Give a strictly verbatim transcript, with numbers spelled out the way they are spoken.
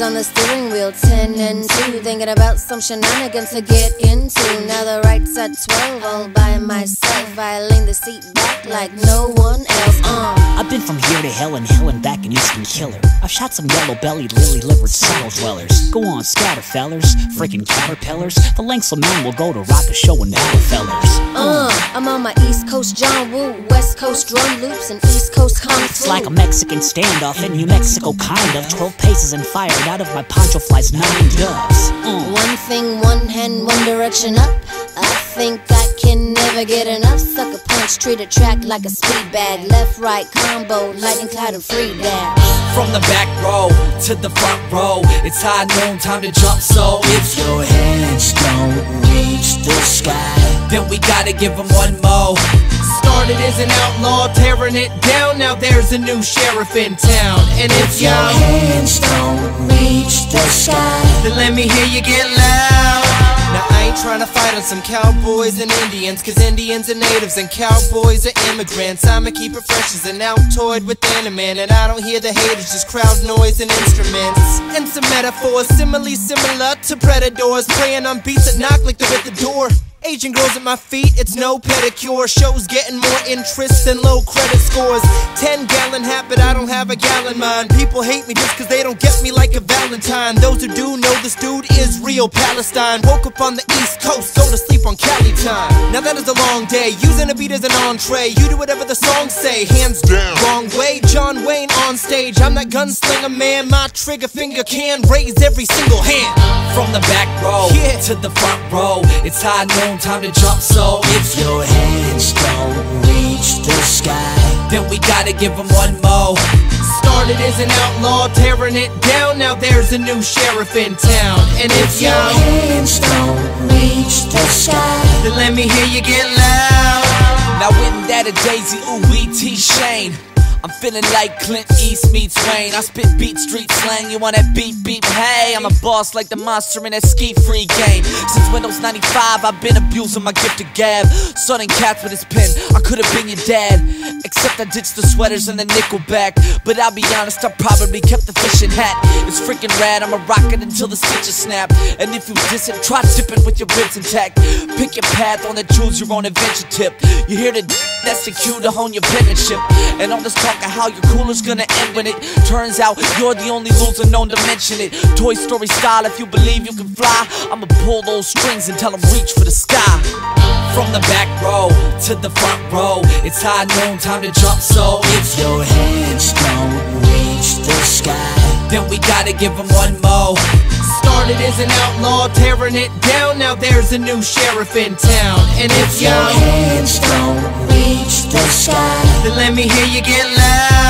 on the steering wheel, ten and two, thinking about some shenanigans to get into. Now the right's at twelve, all by myself. I lean the seat back like no one else. Uh. I've been from here to hell and hell and back, and Eastern Killer. I've shot some yellow-bellied, lily-livered saddle dwellers. Go on, scatter fellers, freaking caterpillars. The lengths of man will go to rock a show in battle fellers. Uh, I'm on my East Coast John Woo, West Coast drum loops, and East Coast kung fu. It's like a Mexican standoff in New Mexico, kind of. Twelve paces and fired out of my poncho flies nine doves. Uh. One thing, one hand, one direction up. I think I can never get enough. Sucker punch, treat a track like a speed bag. Left, right combo, lightning cloud and free dash. From the back row to the front row, it's high noon, time to jump. So if your hands don't reach the sky, then we gotta give them one more. Started as an outlaw, tearing it down. Now there's a new sheriff in town. And if your hands don't reach the sky, then let me hear you get loud. Now I ain't tryna fight on some cowboys and Indians, cause Indians are natives and cowboys are immigrants. I'ma keep it fresh as an Altoid with Animan, and I don't hear the haters, just crowd noise and instruments. And some metaphors, similarly similar to predators, playing on beats that knock like they're at the door. Asian girls at my feet, it's no pedicure. Shows getting more interest than low credit scores. Ten gallon hat, but I don't have a gallon mind. People hate me just cause they don't get me like a Valentine. Those who do know this dude is real Palestine. Woke up on the East Coast, go to sleep on Cali time. Now that is a long day, using a beat as an entree. You do whatever the songs say, hands down. Wrong way, John Wayne on stage. I'm that gunslinger man, my trigger finger can raise every single hand. From the back row yeah. to the front row, it's high noon, time to jump. So if your hands don't reach the sky, then we gotta give them one more. Started as an outlaw, tearing it down. Now there's a new sheriff in town. And if your hands don't reach the sky, then let me hear you get loud. Now isn't that a Daisy, ooh, E T Shane? I'm feeling like Clint East meets Wayne. I spit beat street slang, you want that beat beat? Hey, I'm a boss like the monster in that ski-free game. Since Windows ninety-five, I've been abusing my gift to gab. Sunning cats with his pen, I could've been your dad. Except I ditched the sweaters and the nickelback. But I'll be honest, I probably kept the fishing hat. It's freaking rad, I'ma rock it until the stitches snap. And if you diss it, try tipping with your ribs intact. Pick your path on the choose your own adventure tip. You hear the that's the cue to hone your penmanship. And all this talk of how your cooler's gonna end when it turns out you're the only loser known to mention it. Toy Story style, if you believe you can fly, I'ma pull those strings and tell them reach for the sky. From the back row to the front row, it's high noon, time to jump. So if your hands don't reach the sky, then we gotta give them one more. Started as an outlaw, tearing it down. Now there's a new sheriff in town. And if your hands don't reach the sky, then let me hear you get loud.